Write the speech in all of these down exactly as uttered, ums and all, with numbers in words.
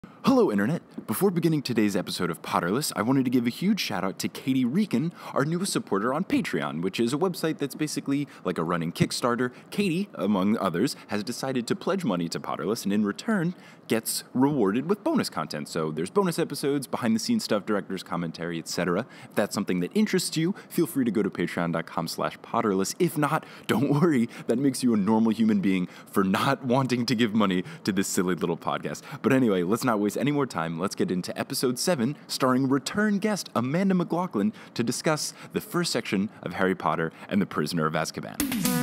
Hello, Internet! Before beginning today's episode of Potterless, I wanted to give a huge shout out to Katie Reekin, our newest supporter on Patreon, which is a website that's basically like a running Kickstarter. Katie, among others, has decided to pledge money to Potterless and in return gets rewarded with bonus content. So there's bonus episodes, behind-the-scenes stuff, director's commentary, et cetera. If that's something that interests you, feel free to go to patreon.com slash potterless. If not, don't worry, that makes you a normal human being for not wanting to give money to this silly little podcast. But anyway, let's not waste any more time. Let's get into episode seven, starring return guest Amanda McLoughlin to discuss the first section of Harry Potter and the Prisoner of Azkaban.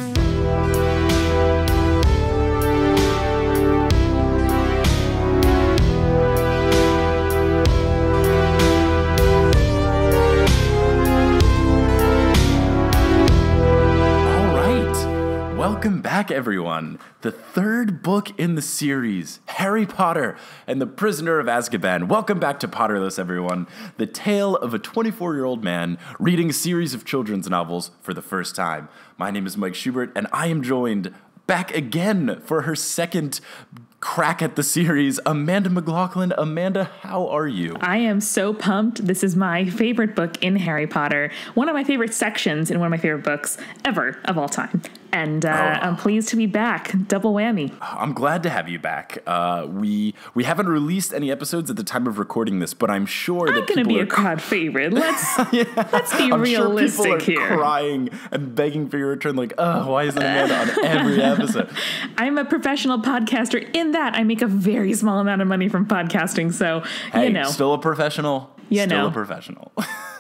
Welcome back, everyone. The third book in the series, Harry Potter and the Prisoner of Azkaban. Welcome back to Potterless, everyone. The tale of a twenty-four-year-old man reading a series of children's novels for the first time. My name is Mike Schubert, and I am joined back again for her second crack at the series, Amanda McLoughlin. Amanda, how are you? I am so pumped. This is my favorite book in Harry Potter. One of my favorite sections in one of my favorite books ever of all time. And uh, oh. I'm pleased to be back. Double whammy. I'm glad to have you back. Uh, we we haven't released any episodes at the time of recording this, but I'm sure I'm that gonna people be are a crowd favorite. Let's yeah. let's be I'm realistic sure people are here. Crying and begging for your return, like, oh, why isn't Amanda on every episode? I'm a professional podcaster. In that, I make a very small amount of money from podcasting. So hey, you know, still a professional. You Still know. a professional.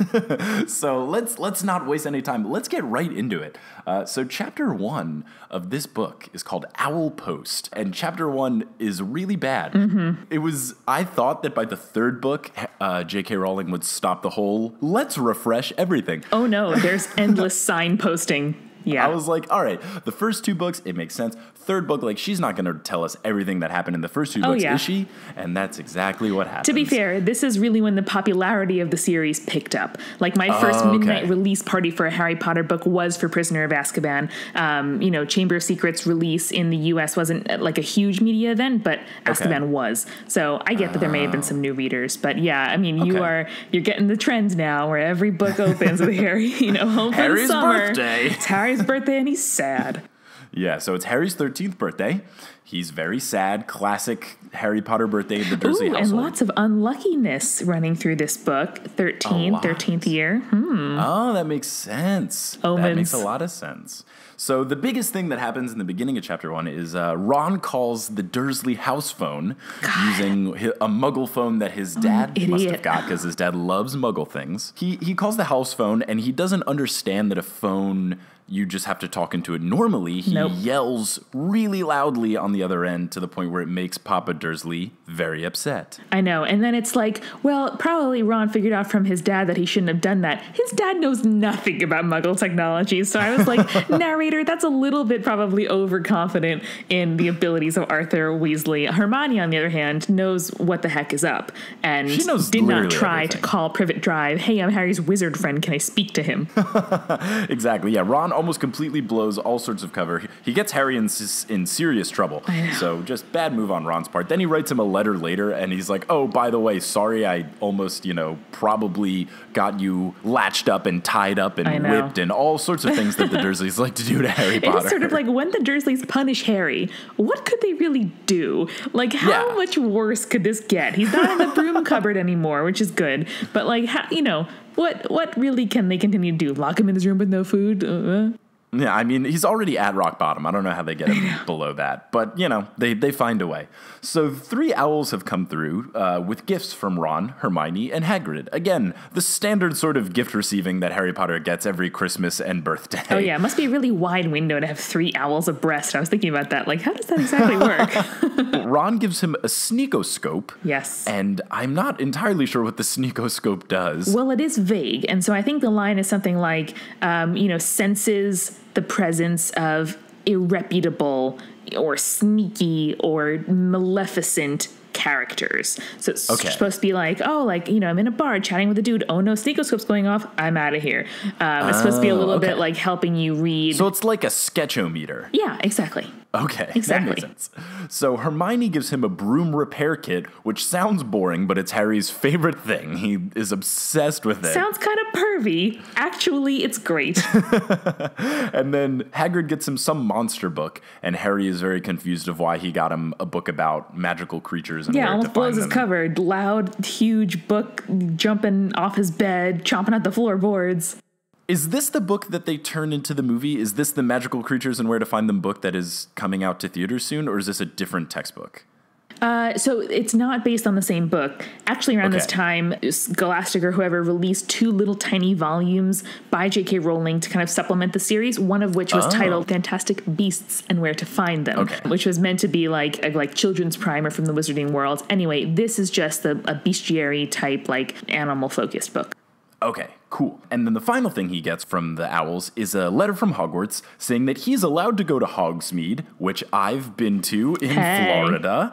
So let's let's not waste any time. Let's get right into it. Uh, so chapter one of this book is called Owl Post, and chapter one is really bad. Mm-hmm. It was. I thought that by the third book, uh, J K. Rowling would stop the whole "let's refresh everything." Oh no, there's endless signposting. Yeah. I was like, all right, the first two books, it makes sense. Third book, like, she's not going to tell us everything that happened in the first two oh, books, yeah. is she? And that's exactly what happened. To be fair, this is really when the popularity of the series picked up. Like, my first oh, okay. midnight release party for a Harry Potter book was for Prisoner of Azkaban. Um, you know, Chamber of Secrets release in the U S wasn't uh, like a huge media event, but Azkaban okay. was. So I get that there may have been some new readers. But yeah, I mean, you okay. are, you're getting the trends now where every book opens with Harry, you know, home for Harry's the summer. birthday. It's Harry's birthday and he's sad. Yeah, so it's Harry's thirteenth birthday. He's very sad. Classic Harry Potter birthday in the Dursley Ooh, household. And lots of unluckiness running through this book. thirteen, thirteenth year. Hmm. Oh, that makes sense. Omens. That makes a lot of sense. So the biggest thing that happens in the beginning of chapter one is uh, Ron calls the Dursley house phone God. using a muggle phone that his dad oh, must have got because his dad loves muggle things. He, he calls the house phone and he doesn't understand that a phone... you just have to talk into it normally. He nope. yells really loudly on the other end to the point where it makes Papa Dursley very upset. I know. And then it's like, well, probably Ron figured out from his dad that he shouldn't have done that. His dad knows nothing about Muggle technology. So I was like, narrator, that's a little bit probably overconfident in the abilities of Arthur Weasley. Hermione, on the other hand, knows what the heck is up. And she knows did not try everything. to call Privet Drive, hey, I'm Harry's wizard friend. Can I speak to him? Exactly. Yeah, Ron almost completely blows all sorts of cover. He gets Harry in, in serious trouble. So just bad move on Ron's part. Then he writes him a letter later and he's like, oh, by the way, sorry, I almost, you know, probably got you latched up and tied up and whipped and all sorts of things that the Dursleys like to do to Harry Potter. It's sort of like when the Dursleys punish Harry, what could they really do? Like, how yeah. much worse could this get? He's not in the broom cupboard anymore, which is good. But like, how, you know, what what really can they continue to do? Lock him in his room with no food? Uh, Yeah, I mean, he's already at rock bottom. I don't know how they get him below that. But, you know, they, they find a way. So three owls have come through uh, with gifts from Ron, Hermione, and Hagrid. Again, the standard sort of gift receiving that Harry Potter gets every Christmas and birthday. Oh, yeah. It must be a really wide window to have three owls abreast. I was thinking about that. Like, how does that exactly work? Ron gives him a sneakoscope. Yes. And I'm not entirely sure what the sneakoscope does. Well, it is vague. And so I think the line is something like, um, you know, senses the presence of irreputable or sneaky or maleficent characters. So it's okay. supposed to be like, oh, like, you know, I'm in a bar chatting with a dude. Oh, no, sneakoscope's going off. I'm out of here. Um, it's oh, supposed to be a little okay. bit like helping you read. So it's like a sketchometer. Yeah, exactly. Okay, Exactly. that makes sense. So Hermione gives him a broom repair kit, which sounds boring, but it's Harry's favorite thing. He is obsessed with it. Sounds kind of pervy. Actually, it's great. And then Hagrid gets him some monster book, and Harry is very confused of why he got him a book about magical creatures and Yeah, where to almost blows find his them. cover. Loud, huge book jumping off his bed, chomping at the floorboards. Is this the book that they turned into the movie? Is this the Magical Creatures and Where to Find Them book that is coming out to theaters soon, or is this a different textbook? Uh, so it's not based on the same book. Actually, around this Okay. time, Scholastic or whoever released two little tiny volumes by J K. Rowling to kind of supplement the series, one of which was Oh. titled Fantastic Beasts and Where to Find Them, Okay. which was meant to be like a like children's primer from the Wizarding World. Anyway, this is just a, a bestiary type, like animal-focused book. Okay, cool. And then the final thing he gets from the Owls is a letter from Hogwarts saying that he's allowed to go to Hogsmeade, which I've been to in Hey. Florida,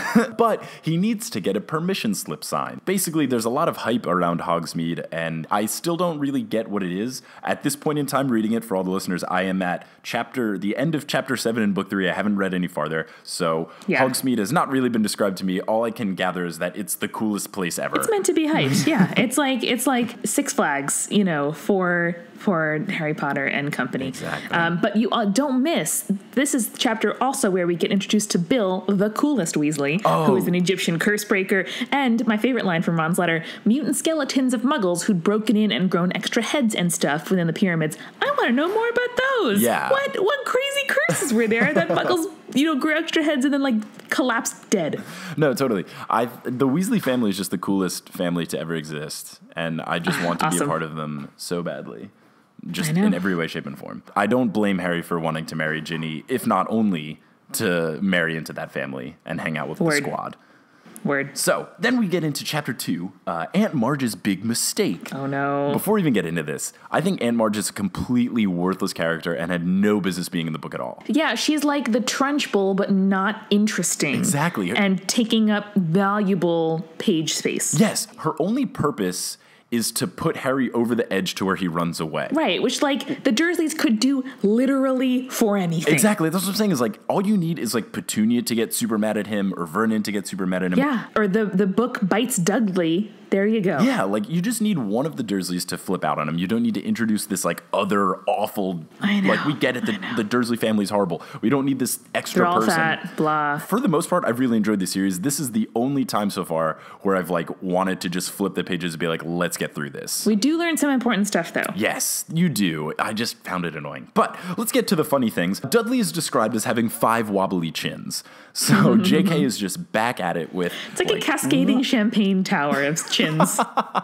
but he needs to get a permission slip signed. Basically, there's a lot of hype around Hogsmeade, and I still don't really get what it is. At this point in time, reading it, for all the listeners, I am at chapter, the end of chapter seven in book three. I haven't read any farther, so Yeah. Hogsmeade has not really been described to me. All I can gather is that it's the coolest place ever. It's meant to be hyped. Yeah, it's like it's like Six Flags, you know, for for Harry Potter and company. Exactly. Um, but you uh, don't miss. This is the chapter also where we get introduced to Bill, the coolest Weasley, Oh. who is an Egyptian curse breaker, and my favorite line from Ron's letter: mutant skeletons of Muggles who'd broken in and grown extra heads and stuff within the pyramids. I want to know more about those. Yeah. What what crazy curses were there that Muggles, you know, grew extra heads and then like collapsed dead? No, totally. I the Weasley family is just the coolest family to ever exist, and I just want to be a Awesome. part of them so badly, just I know. in every way, shape, and form. I don't blame Harry for wanting to marry Ginny, if not only to marry into that family and hang out with Word. the squad. Word. So then we get into chapter two, uh, Aunt Marge's big mistake. Oh no. Before we even get into this, I think Aunt Marge is a completely worthless character and had no business being in the book at all. Yeah, she's like the Trunchbull, but not interesting. Exactly. And taking up valuable page space. Yes, her only purpose is to put Harry over the edge to where he runs away. Right, which, like, the Dursleys could do literally for anything. Exactly. That's what I'm saying is, like, all you need is, like, Petunia to get super mad at him or Vernon to get super mad at him. Yeah, or the, the book bites Dudley. There you go. Yeah, like, you just need one of the Dursleys to flip out on him. You don't need to introduce this, like, other awful... I know, Like, we get it, the, the Dursley family's horrible. We don't need this extra They're all person. fat, blah. For the most part, I've really enjoyed the series. This is the only time so far where I've, like, wanted to just flip the pages and be like, let's get through this. We do learn some important stuff, though. Yes, you do. I just found it annoying. But let's get to the funny things. Dudley is described as having five wobbly chins. So J K is just back at it with... It's like, a cascading champagne tower of chins.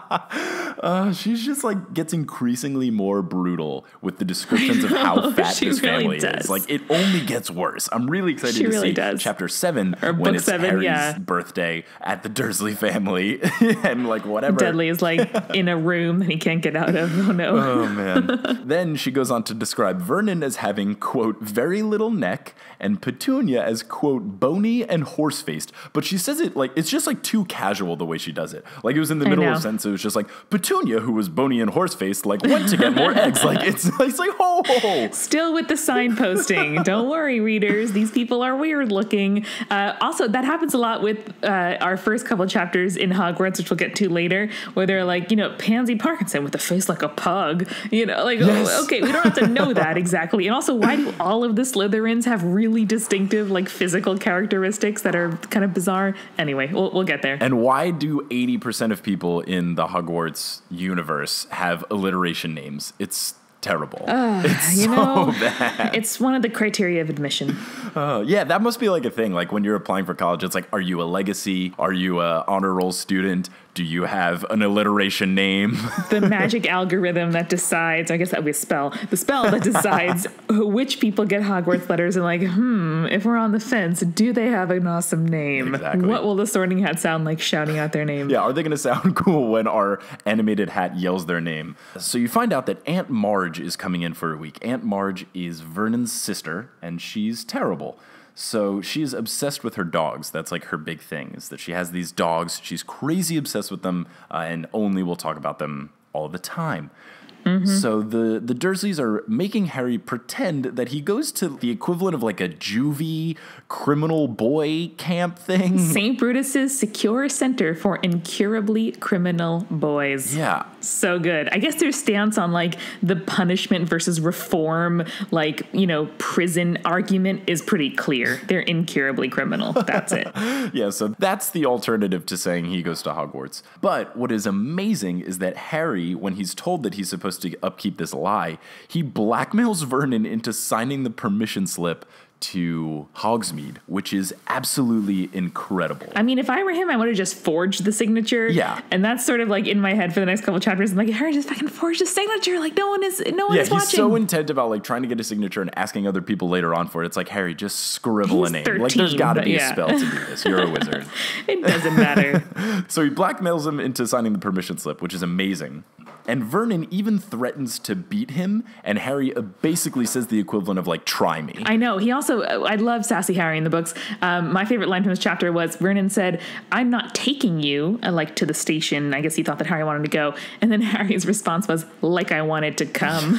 Uh, she's just like gets increasingly more brutal with the descriptions of how fat she this really family does. is. Like, it only gets worse. I'm really excited She to really see does. chapter seven Or when book it's seven, Harry's yeah. birthday at the Dursley family and like whatever. Dudley is, like, in a room that he can't get out of. Oh, no. Oh, man. Then she goes on to describe Vernon as having, quote, very little neck, and Petunia as, quote, bony and horse-faced. But she says it like, it's just like too casual the way she does it. Like, it was in the I middle of know. a sentence, it was just like, Petunia, who was bony and horse-faced, like, went to get more eggs. Like, it's, it's like, oh. Still with the signposting. Don't worry, readers. These people are weird looking. Uh, also, that happens a lot with uh, our first couple chapters in Hogwarts, which we'll get to later, where they're like, you know, Pansy Parkinson with a face like a pug. You know, like, Yes. oh, okay, we don't have to know that exactly. And also, why do all of the Slytherins have really distinctive, like, physical characteristics that are kind of bizarre? Anyway, we'll, we'll get there. And why do eighty percent of people in the Hogwarts universe have alliteration names? It's terrible. Uh, it's you so know, bad. it's one of the criteria of admission. Uh, yeah, that must be like a thing. Like when you're applying for college, it's like, are you a legacy? Are you a honor roll student? Do you have an alliteration name? The magic algorithm that decides, I guess that would be a spell, the spell that decides which people get Hogwarts letters and like, hmm, if we're on the fence, do they have an awesome name? Exactly. What will the Sorting Hat sound like shouting out their name? Yeah, are they going to sound cool when our animated hat yells their name? So you find out that Aunt Marge is coming in for a week. Aunt Marge is Vernon's sister, and she's terrible. So she's obsessed with her dogs. That's like her big thing, is that she has these dogs. She's crazy obsessed with them, uh, and only will talk about them all the time. Mm-hmm. So the, the Dursleys are making Harry pretend that he goes to the equivalent of like a juvie criminal boy camp thing. Saint Brutus's secure center for incurably criminal boys. Yeah. So good. I guess their stance on like the punishment versus reform, like, you know, prison argument is pretty clear. They're incurably criminal. That's it. Yeah, so that's the alternative to saying he goes to Hogwarts. But what is amazing is that Harry, when he's told that he's supposed to upkeep this lie, he blackmails Vernon into signing the permission slip to Hogsmeade, which is absolutely incredible. I mean, if I were him, I would have just forged the signature. Yeah. And that's sort of like in my head for the next couple chapters. I'm like, Harry just fucking forged the signature. Like no one is, no one yeah, is watching. He's so intent about like trying to get a signature and asking other people later on for it. It's like, Harry, just scribble He's a name. thirteen, like there's got to be yeah. a spell to do this. You're a wizard. It doesn't matter. So he blackmails him into signing the permission slip, which is amazing. And Vernon even threatens to beat him, and Harry basically says the equivalent of, like, try me. I know. He also, I love Sassy Harry in the books. Um, my favorite line from this chapter was Vernon said, I'm not taking you, uh, like, to the station. I guess he thought that Harry wanted to go. And then Harry's response was, like I wanted to come.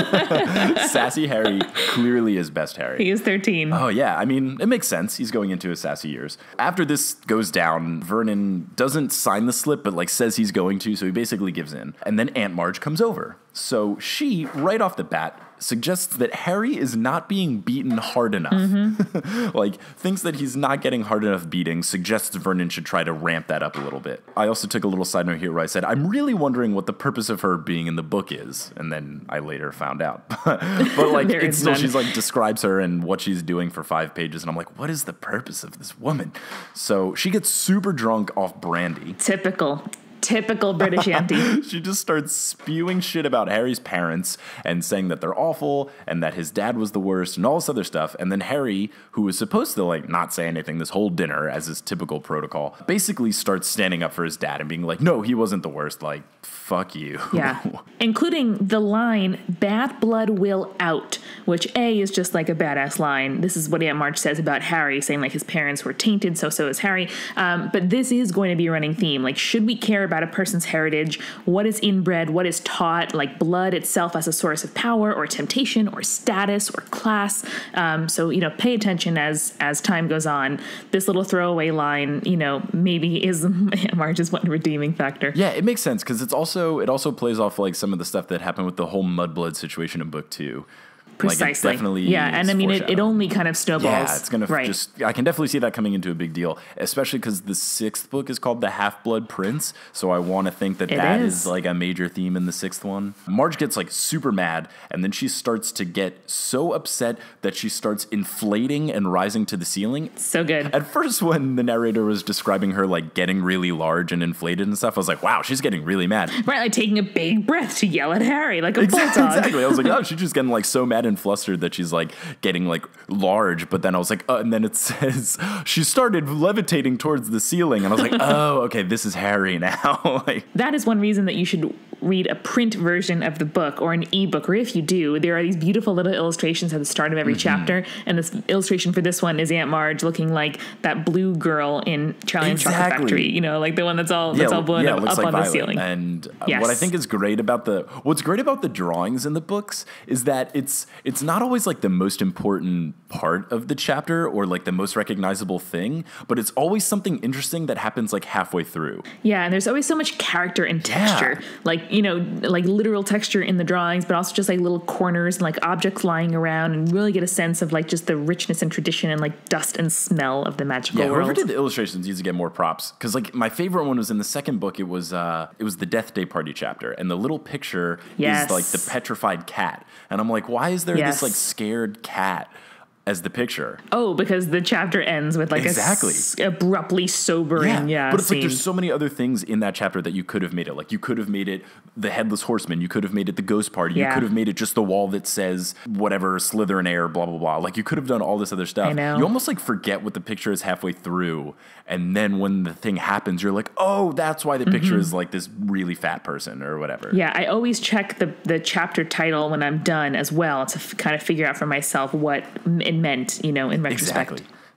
Sassy Harry clearly is best Harry. He is thirteen. Oh, yeah. I mean, it makes sense. He's going into his sassy years. After this goes down, Vernon doesn't sign the slip, but, like, says he's going to, so he basically gives in. And then Aunt Marge comes over. So she, right off the bat, suggests that Harry is not being beaten hard enough. Mm-hmm. Like, thinks that he's not getting hard enough beating, suggests Vernon should try to ramp that up a little bit. I also took a little side note here where I said, I'm really wondering what the purpose of her being in the book is. And then I later found out. But, like, it's still, she's, like, describes her and what she's doing for five pages. And I'm like, what is the purpose of this woman? So she gets super drunk off brandy. Typical. Typical British auntie. She just starts spewing shit about Harry's parents and saying that they're awful and that his dad was the worst and all this other stuff. And then Harry, who was supposed to like not say anything this whole dinner as his typical protocol, basically starts standing up for his dad and being like, no, he wasn't the worst. Like, fuck you. Yeah. Including the line, bad blood will out, which A is just like a badass line. This is what Aunt Marge says about Harry, saying like his parents were tainted, so so is Harry. Um, but this is going to be a running theme. Like, should we care about a person's heritage? What is inbred? What is taught? Like blood itself as a source of power or temptation or status or class. Um, so, you know, pay attention as as time goes on. This little throwaway line, you know, maybe is Aunt Marge's one redeeming factor. Yeah, it makes sense because it's also it also plays off like some of the stuff that happened with the whole mudblood situation in book two. Precisely. Like definitely yeah, and I mean, it, it only kind of snowballs. Yeah, it's going right. to just, I can definitely see that coming into a big deal, especially because the sixth book is called The Half-Blood Prince, so I want to think that it that is. is like a major theme in the sixth one. Marge gets like super mad, and then she starts to get so upset that she starts inflating and rising to the ceiling. So good. At first, when the narrator was describing her like getting really large and inflated and stuff, I was like, wow, she's getting really mad. Right, like taking a big breath to yell at Harry like a exactly, bulldog. Exactly. I was like, oh, she's just getting like so mad and flustered that she's like getting like large, but then I was like, uh, and then it says she started levitating towards the ceiling, and I was like, oh, okay, this is Harry now. Like, that is one reason that you should read a print version of the book or an ebook, or if you do, there are these beautiful little illustrations at the start of every mm-hmm. chapter, and this illustration for this one is Aunt Marge looking like that blue girl in Charlie exactly. and Chocolate Factory, you know, like the one that's all yeah, that's all blown yeah, up, up like on Violet. the ceiling. And yes. what I think is great about the what's great about the drawings in the books is that it's it's not always like the most important part of the chapter or like the most recognizable thing, but it's always something interesting that happens like halfway through. Yeah, and there's always so much character and texture, yeah. like, you know, like literal texture in the drawings, but also just like little corners and like objects lying around, and really get a sense of like just the richness and tradition and like dust and smell of the magical yeah, world. Whoever did the illustrations needs to get more props, because like my favorite one was in the second book. It was uh, it was the Death Day Party chapter, and the little picture yes. is like the petrified cat, and I'm like, why is there yes. this like scared cat as the picture? Oh, because the chapter ends with like exactly. a s- abruptly sobering yeah, yeah but it's scene. like there's so many other things in that chapter that you could have made it. Like you could have made it the Headless Horseman, you could have made it the Ghost Party, yeah. you could have made it just the wall that says whatever Slytherin air blah blah blah. Like you could have done all this other stuff. I know. You almost like forget what the picture is halfway through, and then when the thing happens you're like, oh, that's why the mm-hmm. picture is like this really fat person or whatever. Yeah, I always check the the chapter title when I'm done as well to f- kind of figure out for myself what it meant, you know, in retrospect. Exactly.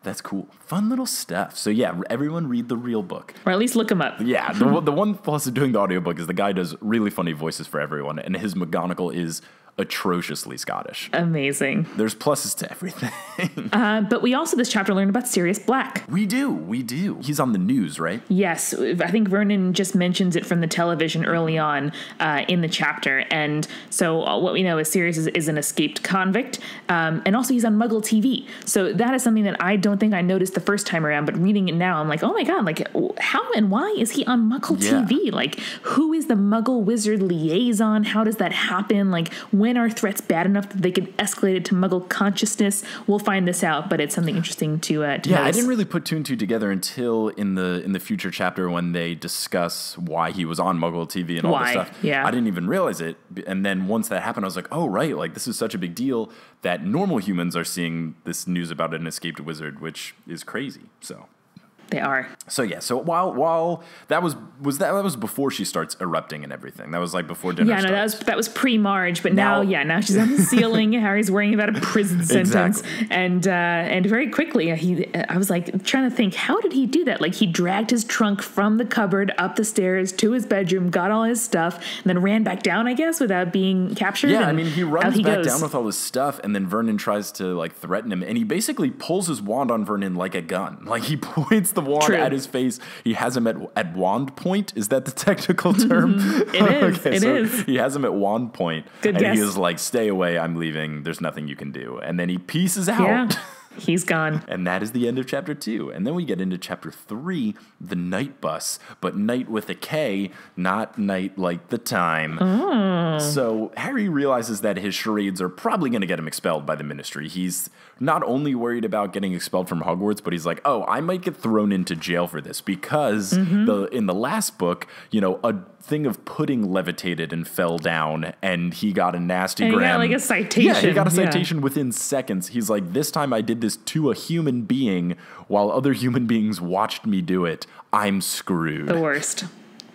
That's cool. Fun little stuff. So yeah, everyone read the real book. Or at least look him up. Yeah, the, the one plus of doing the audiobook is the guy does really funny voices for everyone, and his McGonagall is atrociously Scottish. Amazing. There's pluses to everything. uh, but we also this chapter learned about Sirius Black. We do, we do. He's on the news, right? Yes, I think Vernon just mentions it from the television early on uh, in the chapter. And so uh, what we know is Sirius is, is an escaped convict, um, and also he's on Muggle T V. So that is something that I don't think I noticed the first time around, but reading it now, I'm like, oh my God, like how and why is he on Muggle yeah. T V? Like, who is the Muggle wizard liaison? How does that happen? Like, when are threats bad enough that they could escalate it to Muggle consciousness? We'll find this out, but it's something interesting to, uh, to yeah. notice. I didn't really put two and two together until in the in the future chapter when they discuss why he was on Muggle T V and all Why? this stuff. Yeah. I didn't even realize it, and then once that happened, I was like, oh right, like this is such a big deal that normal humans are seeing this news about an escaped wizard, which is crazy. So. They are. So yeah, so while while that was was that, that was before she starts erupting and everything. That was like before dinner Yeah, no, starts. that was that was pre-Marge, but now, Now- yeah, now she's on the ceiling. Harry's worrying about a prison sentence, Exactly. and uh, and very quickly, he I was like trying to think, how did he do that? Like he dragged his trunk from the cupboard up the stairs to his bedroom, got all his stuff, and then ran back down, I guess, without being captured. Yeah, I and mean, he out runs he back goes. down with all his stuff, and then Vernon tries to like threaten him, and he basically pulls his wand on Vernon like a gun. Like he points the wand True. at his face. He has him at at wand point. Is that the technical term? It is. okay, it so is. He has him at wand point, Good and guess. he is like, "Stay away! I'm leaving. There's nothing you can do." And then he pieces out. Yeah, he's gone. And that is the end of chapter two. And then we get into chapter three, the night bus, but night with a K, not night like the time. Oh. So Harry realizes that his charades are probably going to get him expelled by the Ministry. He's not only worried about getting expelled from Hogwarts, but he's like, oh, I might get thrown into jail for this because Mm-hmm. the in the last book, you know, a thing of pudding levitated and fell down, and he got a nasty And he got, gram. like, a citation. Yeah, he got a Yeah. citation within seconds. He's like, this time I did this to a human being while other human beings watched me do it. I'm screwed. The worst.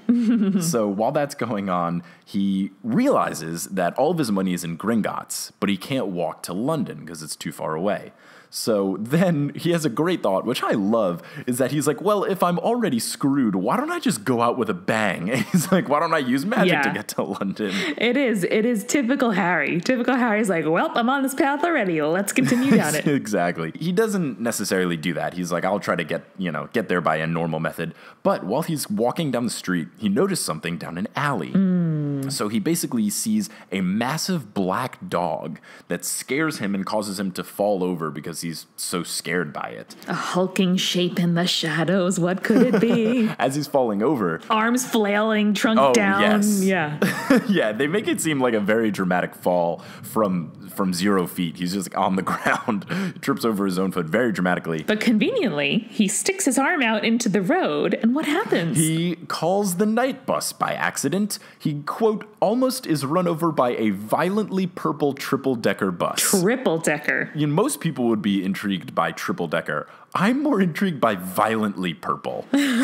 So while that's going on, he realizes that all of his money is in Gringotts, but he can't walk to London because it's too far away. So then he has a great thought, which I love, is that he's like, well, if I'm already screwed, why don't I just go out with a bang? And he's like, why don't I use magic Yeah. to get to London? It is. It is typical Harry. Typical Harry's like, well, I'm on this path already. Let's continue down it. Exactly. He doesn't necessarily do that. He's like, I'll try to get, you know, get there by a normal method. But while he's walking down the street, he noticed something down an alley. Mm. So he basically sees a massive black dog that scares him and causes him to fall over because he's so scared by it. A hulking shape in the shadows. What could it be? As he's falling over, Arms flailing, trunk Oh, down. yes. Yeah. yeah, they make it seem like a very dramatic fall from from zero feet. He's just on the ground, trips over his own foot very dramatically. But conveniently, he sticks his arm out into the road, and what happens? He calls the night bus by accident. He, quote, almost is run over by a violently purple triple-decker bus. Triple decker. You know, most people would be intrigued by triple-decker. I'm more intrigued by violently purple.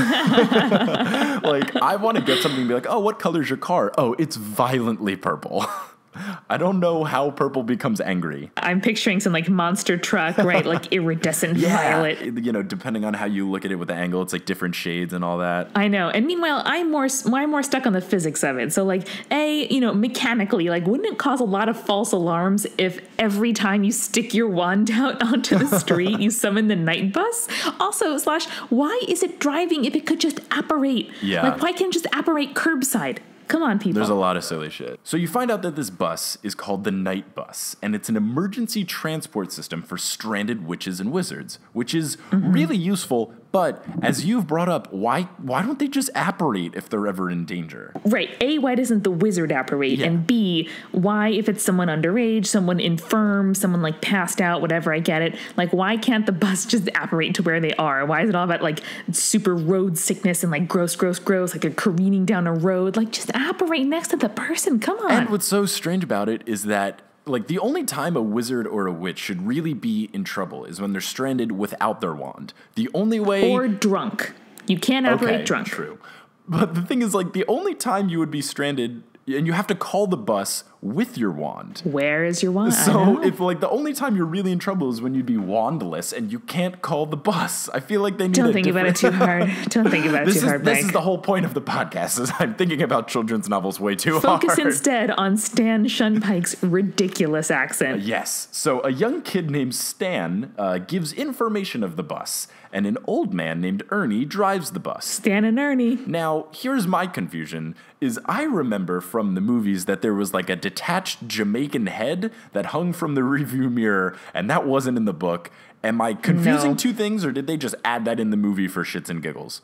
Like, I want to get something and be like, oh, what color's your car? Oh, it's violently purple. I don't know how purple becomes angry. I'm picturing some like monster truck, right? Like iridescent violet. You know, depending on how you look at it with the angle, it's like different shades and all that. I know. And meanwhile, I'm more I'm more stuck on the physics of it. So like, A, you know, mechanically, like wouldn't it cause a lot of false alarms if every time you stick your wand out onto the street, you summon the night bus? Also, slash, why is it driving if it could just apparate? Yeah. Like, why can't it just apparate curbside? Come on, people. There's a lot of silly shit. So you find out that this bus is called the Night Bus, and it's an emergency transport system for stranded witches and wizards, which is Mm-hmm. really useful. But as you've brought up, why why don't they just apparate if they're ever in danger? Right. A, why doesn't the wizard apparate? Yeah. And B, why, if it's someone underage, someone infirm, someone like passed out, whatever, I get it. Like, why can't the bus just apparate to where they are? Why is it all about like super road sickness and like gross, gross, gross, like a careening down a road? Like, just apparate next to the person. Come on. And what's so strange about it is that, like, the only time a wizard or a witch should really be in trouble is when they're stranded without their wand. The only way... Or drunk. You can't operate okay, drunk. True. But the thing is, like, the only time you would be stranded, and you have to call the bus with your wand. Where is your wand? So if like the only time you're really in trouble is when you'd be wandless and you can't call the bus. I feel like they need Don't a think different... about it too hard. Don't think about it this too is, hard, This Mike. is the whole point of the podcast, is I'm thinking about children's novels way too Focus hard. instead on Stan Shunpike's ridiculous accent. Yes. So a young kid named Stan uh, gives information of the bus, and an old man named Ernie drives the bus. Stan and Ernie. Now, here's my confusion, is I remember from the movies that there was like a detached Jamaican head that hung from the rearview mirror, and that wasn't in the book. Am I confusing No. two things, or did they just add that in the movie for shits and giggles?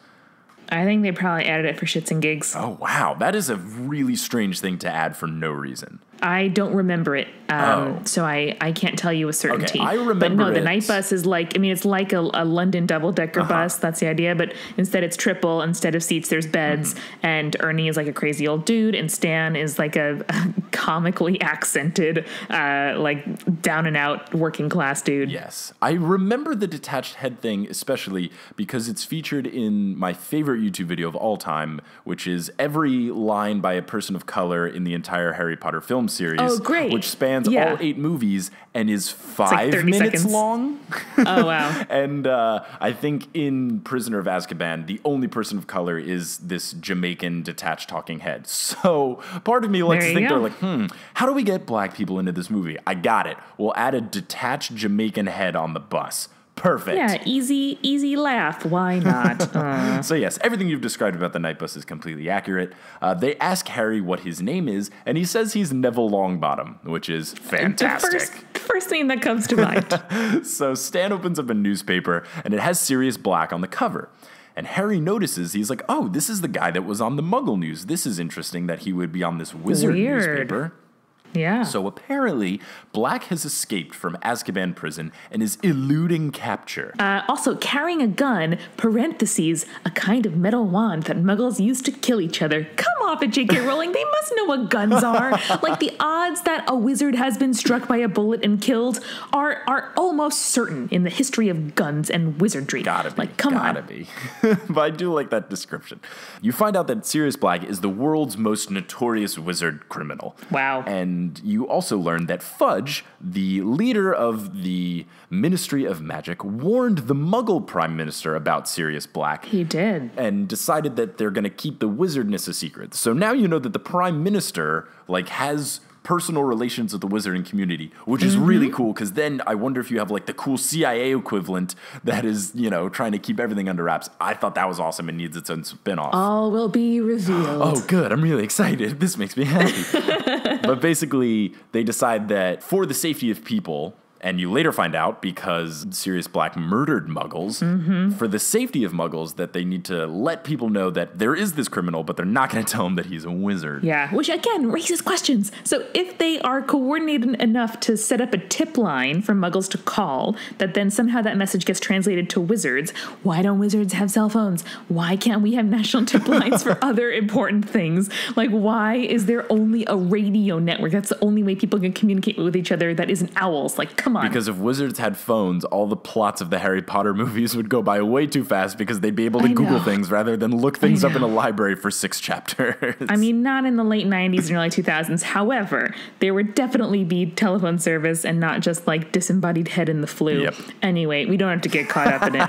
I think they probably added it for shits and gigs. Oh, wow. That is a really strange thing to add for no reason. I don't remember it, um, Oh. so I, I can't tell you with certainty. Okay, I But remember no, the it- night bus is like, I mean, it's like a, a London double-decker Uh-huh. bus. That's the idea. But instead it's triple. Instead of seats, there's beds. Mm-hmm. And Ernie is like a crazy old dude. And Stan is like a, a comically accented, uh, like down-and-out working-class dude. Yes. I remember the detached head thing, especially because it's featured in my favorite YouTube video of all time, which is every line by a person of color in the entire Harry Potter film series. Oh, great. Which spans Yeah. all eight movies and is like five thirty minutes seconds. long. Oh, wow. And uh, I think in Prisoner of Azkaban, the only person of color is this Jamaican detached talking head. So part of me likes There to you think they're go. like, hmm, how do we get black people into this movie? I got it. We'll add a detached Jamaican head on the bus. Perfect. Yeah, easy, easy laugh. Why not? Uh, So yes, everything you've described about the night bus is completely accurate. Uh, they ask Harry what his name is, and he says he's Neville Longbottom, which is fantastic. The first, first name that comes to mind. So Stan opens up a newspaper, and it has Sirius Black on the cover. And Harry notices, he's like, oh, this is the guy that was on the Muggle News. This is interesting that he would be on this wizard Weird. newspaper. Yeah. So apparently, Black has escaped from Azkaban prison and is eluding capture. Uh, also, carrying a gun, parentheses, a kind of metal wand that muggles use to kill each other. Come off it, J K Rowling. They must know what guns are. Like, the odds that a wizard has been struck by a bullet and killed are are almost certain in the history of guns and wizardry. Gotta be. Like, come gotta on. be. But I do like that description. You find out that Sirius Black is the world's most notorious wizard criminal. Wow. And you also learn that Fudge, the leader of the Ministry of Magic, warned the Muggle Prime Minister about Sirius Black. He did. And decided that they're going to keep the wizardness a secret. So now you know that the Prime Minister, like, has personal relations with the wizarding community, which is Mm-hmm. really cool, because then I wonder if you have, like, the cool C I A equivalent that is, you know, trying to keep everything under wraps. I thought that was awesome and needs its own spin-off. All will be revealed. Oh, good. I'm really excited. This makes me happy. But basically, they decide that for the safety of people, and you later find out because Sirius Black murdered Muggles, Mm-hmm. for the safety of Muggles, that they need to let people know that there is this criminal, but they're not going to tell him that he's a wizard. Yeah, which again raises questions. So if they are coordinated enough to set up a tip line for muggles to call, that then somehow that message gets translated to wizards, why don't wizards have cell phones? Why can't we have national tip lines for other important things? Like, why is there only a radio network? That's the only way people can communicate with each other that isn't owls. Like, come on. Because if wizards had phones, all the plots of the Harry Potter movies would go by way too fast because they'd be able to I Google know. things rather than look things up in a know. library for six chapters. I mean, not in the late nineties and early two thousands. However, there would definitely be telephone service and not just like disembodied head in the flu. Yep. Anyway, we don't have to get caught up in it.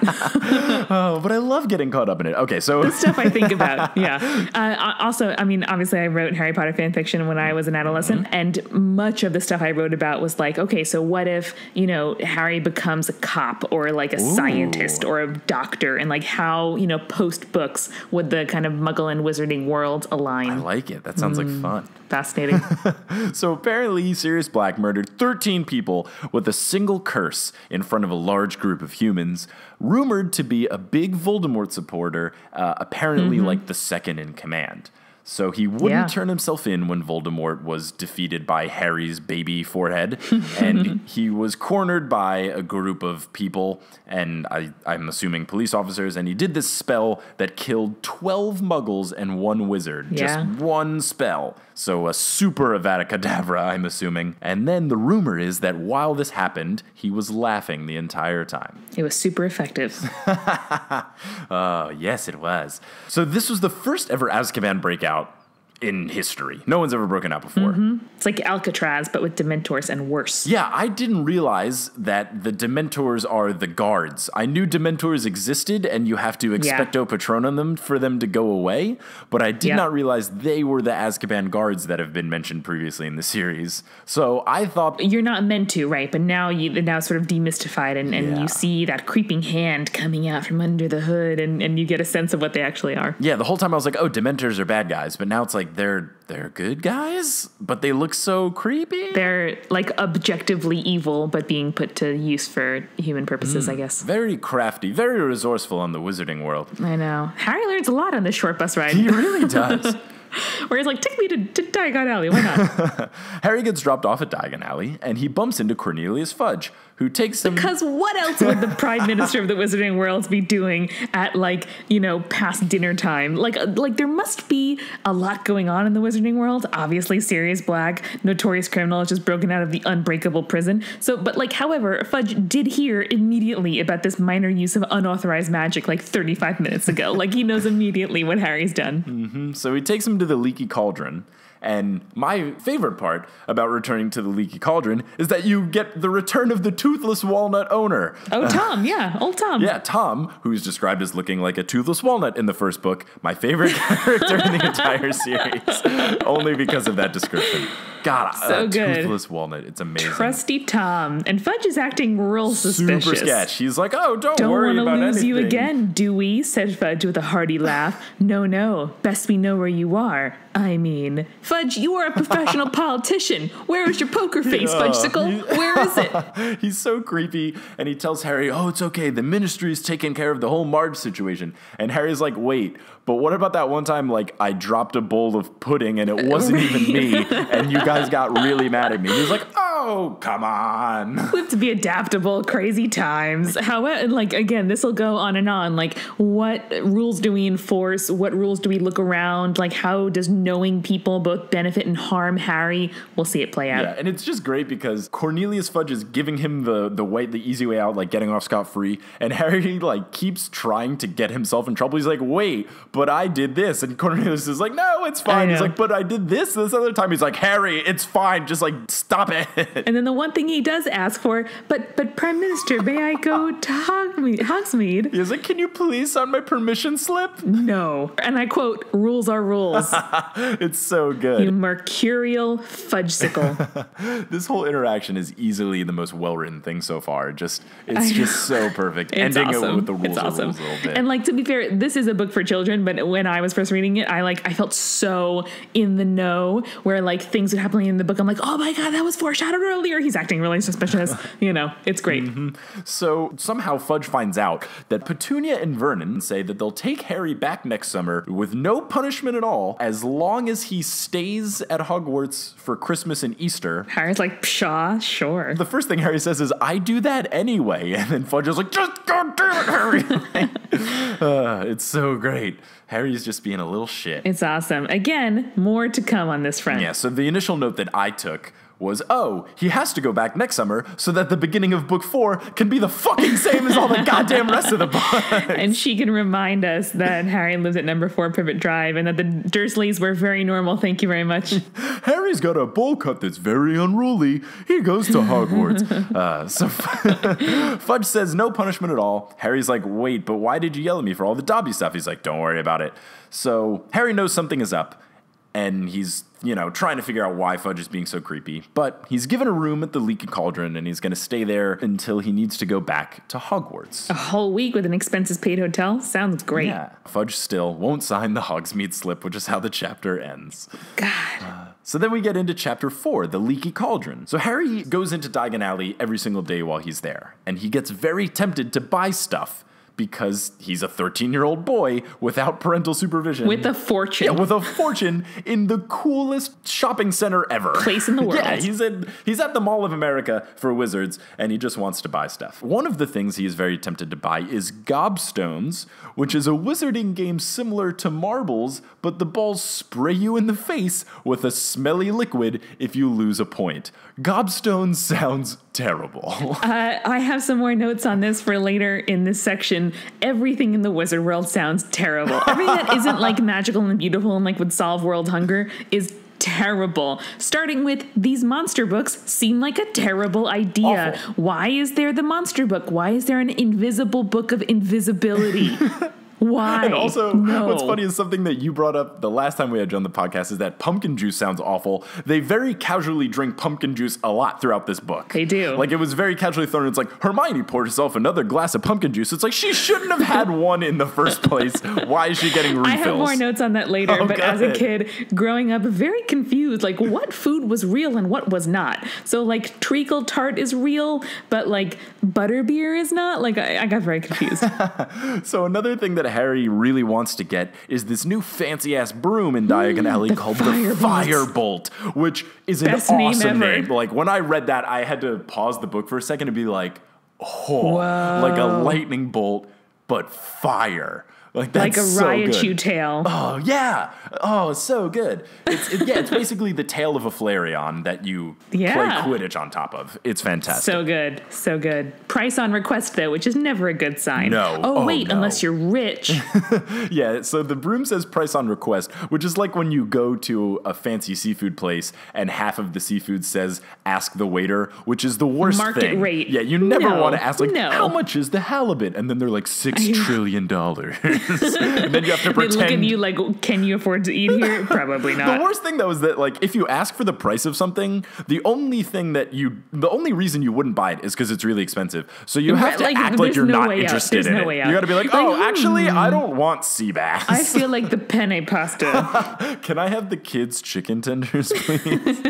Oh, but I love getting caught up in it. Okay, so Stuff I think about. Yeah. Uh, also, I mean, obviously I wrote Harry Potter fan fiction when I was an adolescent, Mm-hmm. and much of the stuff I wrote about was like, okay, so what if, you know, Harry becomes a cop or like a scientist or a doctor, and like how, you know, post books would the kind of muggle and wizarding worlds align. I like it. That sounds like fun. Fascinating. So apparently Sirius Black murdered thirteen people with a single curse in front of a large group of humans, rumored to be a big Voldemort supporter, uh, apparently Mm-hmm. like the second in command. So he wouldn't Yeah. turn himself in when Voldemort was defeated by Harry's baby forehead, and he was cornered by a group of people, and I, I'm assuming police officers, and he did this spell that killed twelve muggles and one wizard. Yeah. Just one spell. So a super Avada Kedavra, I'm assuming. And then the rumor is that while this happened, he was laughing the entire time. It was super effective. Oh, yes, it was. So this was the first ever Azkaban breakout in history. No one's ever broken out before. Mm-hmm. It's like Alcatraz, but with Dementors and worse. Yeah, I didn't realize that the Dementors are the guards. I knew Dementors existed, and you have to expecto Yeah. patronum them for them to go away, but I did Yeah. not realize they were the Azkaban guards that have been mentioned previously in the series. So I thought... You're not meant to, right? But now you now sort of demystified, and, and Yeah. you see that creeping hand coming out from under the hood, and, and you get a sense of what they actually are. Yeah, the whole time I was like, oh, Dementors are bad guys, but now it's like they're they're good guys, but they look so creepy. They're like objectively evil, but being put to use for human purposes, mm. I guess. Very crafty, very resourceful on the wizarding world. I know. Harry learns a lot on this short bus ride. He really does. Where he's like, take me to, to Diagon Alley, why not? Harry gets dropped off at Diagon Alley, and he bumps into Cornelius Fudge, who takes him... Because what else would the Prime Minister of the Wizarding World be doing at, like, you know, past dinner time? Like, like there must be a lot going on in the Wizarding World. Obviously, Sirius Black, notorious criminal, has just broken out of the unbreakable prison. So, but, like, however, Fudge did hear immediately about this minor use of unauthorized magic, like, thirty-five minutes ago. Like, he knows immediately what Harry's done. Mm-hmm. So he takes him to the Leaky Cauldron. And my favorite part about returning to the Leaky Cauldron is that you get the return of the toothless walnut owner. Oh, Tom, yeah, old Tom. Yeah, Tom, who's described as looking like a toothless walnut in the first book, my favorite character in the entire series, only because of that description. God, so a good. Toothless walnut, it's amazing. Trusty Tom. And Fudge is acting real suspicious. Super sketch. He's like, oh, don't, don't worry about anything. Don't want to lose you again, do we? Said Fudge with a hearty laugh. No, no, best we know where you are. I mean, Fudge, you are a professional politician. Where is your poker face, Yeah. Fudgesicle? Where is it? He's so creepy, and he tells Harry, oh, it's okay, the ministry's taking care of the whole Marge situation. And Harry's like, wait, but what about that one time, like, I dropped a bowl of pudding, and it wasn't even me, and you guys got really mad at me. He was like, oh, come on. We have to be adaptable, crazy times. However, like, again, this will go on and on. Like, what rules do we enforce? What rules do we look around? Like, how does knowing people both benefit and harm Harry? We'll see it play out. Yeah, and it's just great because Cornelius Fudge is giving him the the way, the easy way out, like getting off scot-free, and Harry like keeps trying to get himself in trouble. He's like, wait, but I did this, and Cornelius is like, no, it's fine. He's like, but I did this this other time. He's like, Harry, it's fine. Just like stop it. And then the one thing he does ask for, but but Prime Minister, may I go to Hogmeade? Hogsmeade? He's like, can you please sign my permission slip? No. And I quote, rules are rules. It's so good. You mercurial fudgesicle. This whole interaction is easily the most well-written thing so far. Just It's just so perfect. It's Ending awesome. it with the rules It's are awesome. rules a little bit. And like, to be fair, this is a book for children, but when I was first reading it, I like, I felt so in the know where like things would happen in the book. I'm like, oh my God, that was foreshadowed earlier. He's acting really suspicious. You know, it's great. Mm-hmm. So somehow Fudge finds out that Petunia and Vernon say that they'll take Harry back next summer with no punishment at all as long as he stays at Hogwarts for Christmas and Easter. Harry's like, pshaw, sure. The first thing Harry says is, I do that anyway. And then Fudge is like, just go do it, Harry. uh, it's so great. Harry's just being a little shit. It's awesome. Again, more to come on this front. Yeah, so the initial note that I took was, oh, he has to go back next summer so that the beginning of book four can be the fucking same as all the goddamn rest of the book. And she can remind us that Harry lives at number four Privet Drive and that the Dursleys were very normal. Thank you very much. Harry's got a bowl cut that's very unruly. He goes to Hogwarts. uh, so Fudge says no punishment at all. Harry's like, wait, but why did you yell at me for all the Dobby stuff? He's like, don't worry about it. So Harry knows something is up. And he's, you know, trying to figure out why Fudge is being so creepy. But he's given a room at the Leaky Cauldron, and he's going to stay there until he needs to go back to Hogwarts. A whole week with an expenses paid hotel? Sounds great. Yeah. Fudge still won't sign the Hogsmeade slip, which is how the chapter ends. God. Uh, so then we get into chapter four, the Leaky Cauldron. So Harry goes into Diagon Alley every single day while he's there, and he gets very tempted to buy stuff. Because he's a thirteen-year-old boy without parental supervision. With a fortune. Yeah, with a fortune in the coolest shopping center ever. Place in the world. Yeah, he's, in, he's at the Mall of America for wizards, and he just wants to buy stuff. One of the things he is very tempted to buy is Gobstones, which is a wizarding game similar to marbles, but the balls spray you in the face with a smelly liquid if you lose a point. Gobstones sounds terrible. uh, I have some more notes on this for later in this section, sudden, everything in the wizard world sounds terrible. Everything that isn't like magical and beautiful and like would solve world hunger is terrible. Starting with these monster books seem like a terrible idea. Awful. Why is there the monster book? Why is there an invisible book of invisibility? Why? And also, no. what's funny is something that you brought up the last time we had you on the podcast is that pumpkin juice sounds awful. They very casually drink pumpkin juice a lot throughout this book. They do. Like, it was very casually thrown. It's like, Hermione poured herself another glass of pumpkin juice. It's like, she shouldn't have had one in the first place. Why is she getting refills? I have more notes on that later, Oh, but go as a ahead. kid, growing up, very confused, like, what food was real and what was not? So, like, treacle tart is real, but, like, butterbeer is not? Like, I, I got very confused. So another thing that Harry really wants to get is this new fancy-ass broom in Diagon Alley the called Firebolt. the Firebolt, which is Best an name awesome ever. name. Like, when I read that, I had to pause the book for a second and be like, oh, Whoa. like a lightning bolt, but fire. Like, that's Like a so Raichu good. tail. Oh, yeah. Oh, so good. It's it, Yeah, it's basically the tail of a Flareon that you Yeah. play Quidditch on top of. It's fantastic. So good. So good. Price on request, though, which is never a good sign. No. Oh, Oh, wait, no. unless you're rich. Yeah, so the broom says price on request, which is like when you go to a fancy seafood place and half of the seafood says ask the waiter, which is the worst Market thing. rate. Yeah, you never No, want to ask, like, no. how much is the halibut? And then they're like, six I- trillion dollars. And then you have to They pretend. look at you like, can you afford to eat here? Probably not. The worst thing, though, is that, like, if you ask for the price of something, the only thing that you, the only reason you wouldn't buy it is because it's really expensive. So you have Right, to like, act like there's you're no not way out. interested There's in no it. way You out. got to be like, Like, oh, hmm. actually, I don't want sea bass. I feel like the penne pasta. Can I have the kids' chicken tenders, please?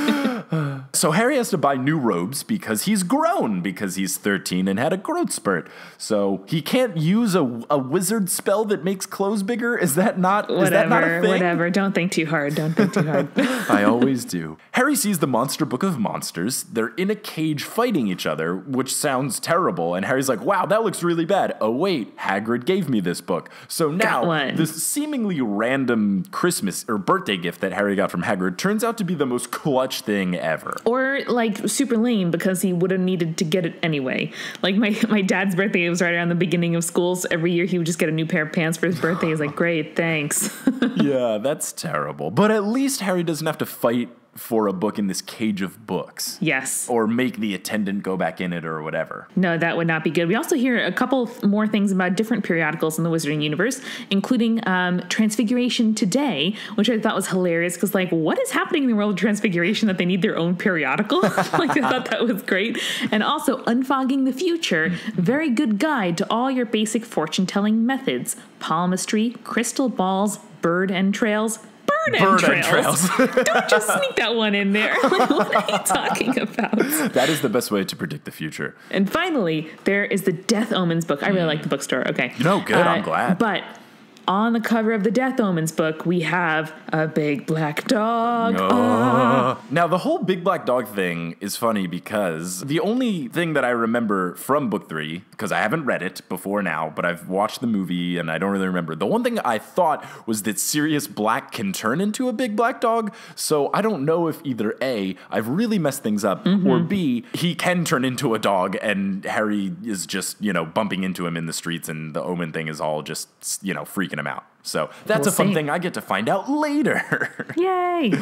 So Harry has to buy new robes because he's grown, because he's thirteen and had a growth spurt. So he can't use a, a wizard spell that makes clothes bigger? Is that not, is that not a Whatever, thing? whatever. Don't think too hard. Don't think too hard. I always do. Harry sees the Monster Book of Monsters. They're in a cage fighting each other, which sounds terrible. And Harry's like, wow, that looks really bad. Oh, wait, Hagrid gave me this book. So now, one. this seemingly random Christmas or birthday gift that Harry got from Hagrid turns out to be the most clutch thing ever. Or like super lame because he would have needed to get it anyway. Like my, my dad's birthday was right around the beginning of school. So every year he would just get a new pair of pants for his birthday. He's like, great, thanks. Yeah, that's terrible. But at least Harry doesn't have to fight for a book in this cage of books. Yes. Or make the attendant go back in it or whatever. No, that would not be good. We also hear a couple more things about different periodicals in the Wizarding universe, including um, Transfiguration Today, which I thought was hilarious because, like, what is happening in the world of Transfiguration that they need their own periodical? Like, I thought that was great. And also Unfogging the Future, very good guide to all your basic fortune-telling methods: palmistry, crystal balls, bird entrails. Bird, Bird entrails. entrails. Don't just sneak that one in there. Like, what are you talking about? That is the best way to predict the future. And finally, there is the Death Omens book. I really like the bookstore. Okay. No, good. I'm Uh, glad. But on the cover of the Death Omens book, we have a big black dog. Ah. Uh, now, the whole big black dog thing is funny because the only thing that I remember from book three, because I haven't read it before now, but I've watched the movie and I don't really remember. The one thing I thought was that Sirius Black can turn into a big black dog. So I don't know if either A, I've really messed things up, Mm-hmm. or B, he can turn into a dog and Harry is just, you know, bumping into him in the streets and the Omen thing is all just, you know, freaking him out. So that's We'll a fun see. thing I get to find out later. Yay.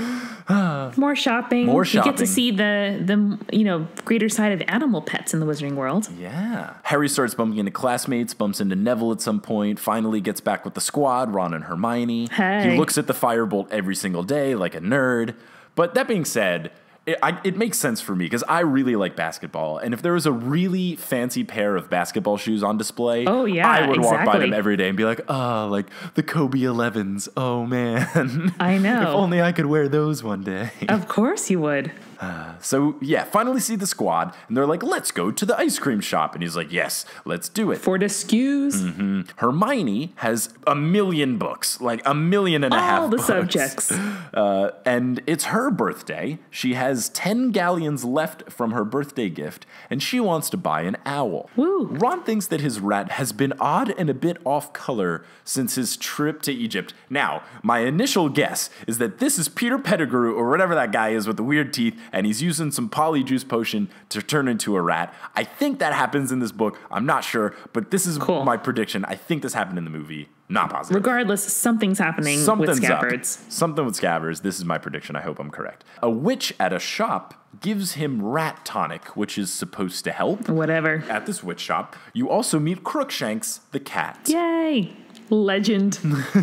More shopping. More You get shopping. to see the, the, you know, greater side of animal pets in the Wizarding world. Yeah. Harry starts bumping into classmates, bumps into Neville at some point, finally gets back with the squad, Ron and Hermione. Hey. He looks at the Firebolt every single day like a nerd. But that being said, it, I, it makes sense for me because I really like basketball. And if there was a really fancy pair of basketball shoes on display, Oh, yeah, I would walk by exactly. them every day and be like, oh, like the Kobe elevens. Oh, man. I know. If only I could wear those one day. Of course you would. So, yeah, finally see the squad, and they're like, let's go to the ice cream shop. And he's like, yes, let's do it. For the skews. Mm-hmm. Hermione has a million books, like a million and a half All the books. subjects. Uh, and it's her birthday. She has ten galleons left from her birthday gift, and she wants to buy an owl. Woo. Ron thinks that his rat has been odd and a bit off color since his trip to Egypt. Now, my initial guess is that this is Peter Pettigrew, or whatever that guy is with the weird teeth, and he's using some polyjuice potion to turn into a rat. I think that happens in this book. I'm not sure, but this is cool. my prediction. I think this happened in the movie. Not positive. Regardless, something's happening Something's with scabbards. Up. Something with scabbards. This is my prediction. I hope I'm correct. A witch at a shop gives him rat tonic, which is supposed to help. Whatever. At this witch shop, you also meet Crookshanks, the cat. Yay! Legend.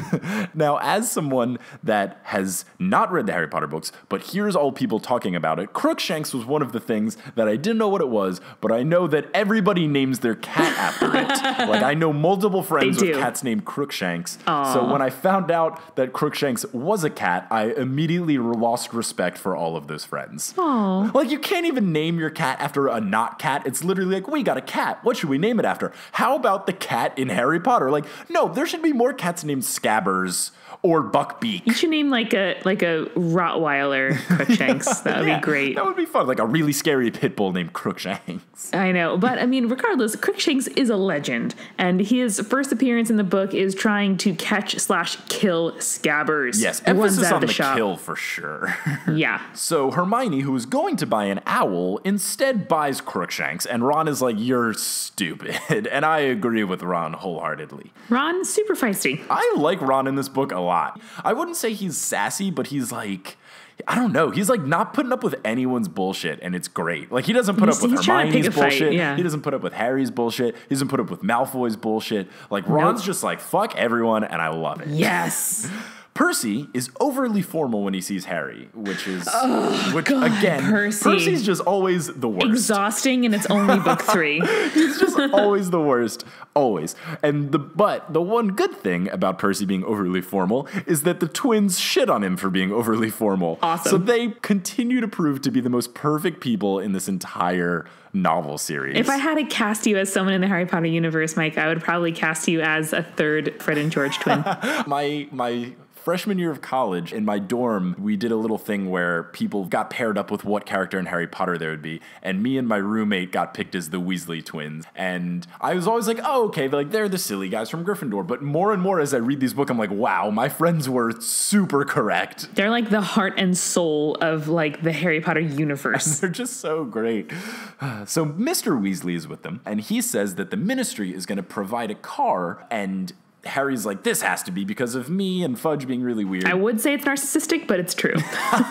Now, as someone that has not read the Harry Potter books, but hears all people talking about it, Crookshanks was one of the things that I didn't know what it was, but I know that everybody names their cat after it. Like, I know multiple friends with cats named Crookshanks. Aww. So when I found out that Crookshanks was a cat, I immediately lost respect for all of those friends. Aww. Like, you can't even name your cat after a not cat. It's literally like, we got a cat. What should we name it after? How about the cat in Harry Potter? Like, no, there should be more cats named Scabbers or Buckbeak. You should name like a like a Rottweiler Crookshanks. That would Yeah, be great. That would be fun. Like a really scary pit bull named Crookshanks. I know. But I mean, regardless, Crookshanks is a legend. And his first appearance in the book is trying to catch slash kill Scabbers. Yes, the ones emphasis at on the, the shop. kill for sure. Yeah. So Hermione, who was going to buy an owl, instead buys Crookshanks. And Ron is like, you're stupid. And I agree with Ron wholeheartedly. Ron, super feisty. I like Ron in this book a lot. I wouldn't say he's sassy, but he's like, I don't know. He's like not putting up with anyone's bullshit, and it's great. Like he doesn't put He's- up with he's trying to pick Hermione's a fight, bullshit. yeah. He doesn't put up with Harry's bullshit. He doesn't put up with Malfoy's bullshit. Like Ron's Nope. just like, fuck everyone, and I love it. Yes. Percy is overly formal when he sees Harry, which is, Oh, which God, again, Percy. Percy's just always the worst. Exhausting, and it's only book three. He's just always the worst, always. And the but the one good thing about Percy being overly formal is that the twins shit on him for being overly formal. Awesome. So they continue to prove to be the most perfect people in this entire novel series. If I had to cast you as someone in the Harry Potter universe, Mike, I would probably cast you as a third Fred and George twin. my my freshman year of college, in my dorm, we did a little thing where people got paired up with what character in Harry Potter there would be, and me and my roommate got picked as the Weasley twins. And I was always like, oh, okay, like they're the silly guys from Gryffindor. But more and more as I read these books, I'm like, wow, my friends were super correct. They're like the heart and soul of like the Harry Potter universe. They're just so great. So Mister Weasley is with them, and he says that the Ministry is going to provide a car, and Harry's like, this has to be because of me and Fudge being really weird. I would say it's narcissistic, but it's true.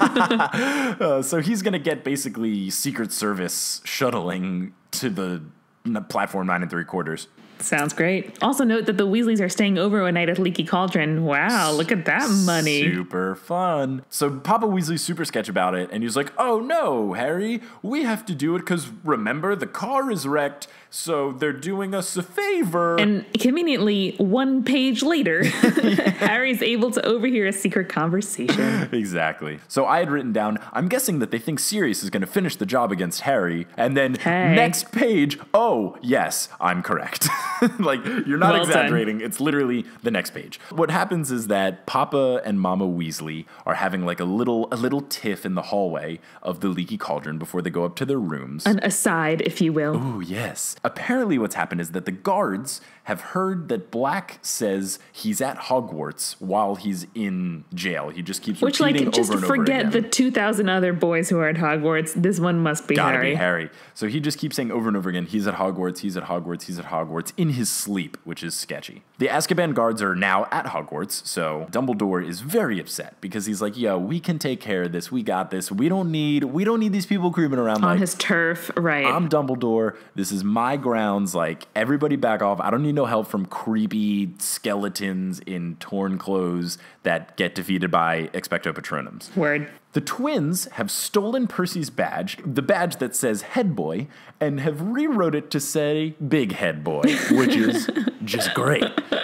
uh, so he's going to get basically Secret Service shuttling to the n- platform nine and three quarters. Sounds great. Also note that the Weasleys are staying over one night at Leaky Cauldron. Wow, look at that money. Super fun. So Papa Weasley's super sketch about it, and he's like, oh no, Harry, we have to do it because remember, the car is wrecked, so they're doing us a favor. And conveniently, one page later, Harry's able to overhear a secret conversation. Exactly. So I had written down, I'm guessing that they think Sirius is going to finish the job against Harry, and then Hey. next page, oh, yes, I'm correct. Like, you're not Well exaggerating. It's literally the next page. What happens is that Papa and Mama Weasley are having like a little a little tiff in the hallway of the Leaky Cauldron before they go up to their rooms. An aside, if you will. Oh, yes. Apparently what's happened is that the guards have heard that Black says he's at Hogwarts while he's in jail. He just keeps Which, repeating like, just over and over forget again. the two thousand other boys who are at Hogwarts. This one must be Gotta Harry. be Harry. So he just keeps saying over and over again, he's at Hogwarts, he's at Hogwarts, he's at Hogwarts, in his sleep, which is sketchy. The Azkaban guards are now at Hogwarts, so Dumbledore is very upset because he's like, yo, we can take care of this, we got this, we don't need, we don't need these people creeping around On like, his turf, right. I'm Dumbledore, this is my grounds, like, everybody back off, I don't need no help from creepy skeletons in torn clothes that get defeated by Expecto Patronums. Word. The twins have stolen Percy's badge, the badge that says head boy, and have rewrote it to say big head boy, which is just great.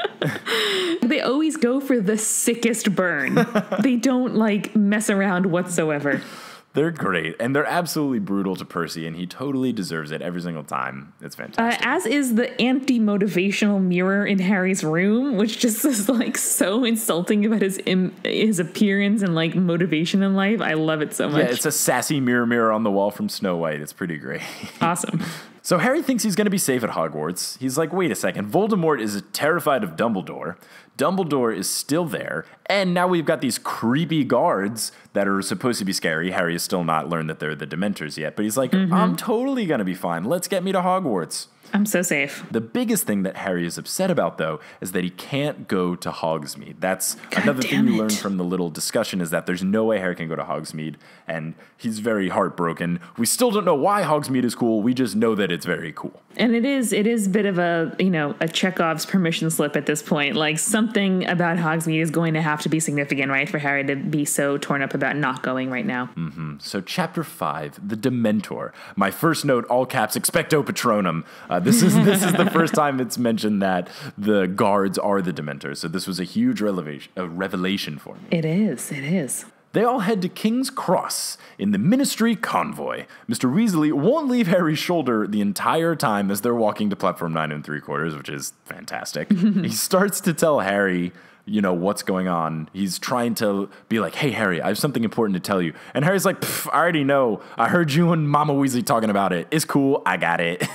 They always go for the sickest burn. They don't, like, mess around whatsoever. They're great, and they're absolutely brutal to Percy, and he totally deserves it every single time. It's Uh, fantastic. as is the anti-motivational mirror in Harry's room, which just is, like, so insulting about his Im- his appearance and, like, motivation in life. I love it so much. Yeah, it's a sassy mirror mirror on the wall from Snow White. It's pretty great. Awesome. So Harry thinks he's going to be safe at Hogwarts. He's like, wait a second, Voldemort is terrified of Dumbledore. Dumbledore is still there. And now we've got these creepy guards that are supposed to be scary. Harry has still not learned that they're the Dementors yet. But he's like, mm-hmm. I'm totally going to be fine. Let's get me to Hogwarts. I'm so safe. The biggest thing that Harry is upset about, though, is that he can't go to Hogsmeade. That's God another thing you it. learn from the little discussion is that there's no way Harry can go to Hogsmeade, and he's very heartbroken. We still don't know why Hogsmeade is cool. We just know that it's very cool. And it is it is a bit of a, you know, a Chekhov's permission slip at this point. Like, something about Hogsmeade is going to have to be significant, right, for Harry to be so torn up about not going right now. Mm-hmm. So chapter five, the Dementor. My first note, all caps, expecto patronum. Uh, this is this is the first time it's mentioned that the guards are the Dementors. So this was a huge revelation, a revelation for me. It is. It is. They all head to King's Cross in the Ministry convoy. Mister Weasley won't leave Harry's shoulder the entire time as they're walking to platform nine and three quarters, which is fantastic. He starts to tell Harry, you know, what's going on. He's trying to be like, hey, Harry, I have something important to tell you. And Harry's like, I already know. I heard you and Mama Weasley talking about it. It's cool. I got it.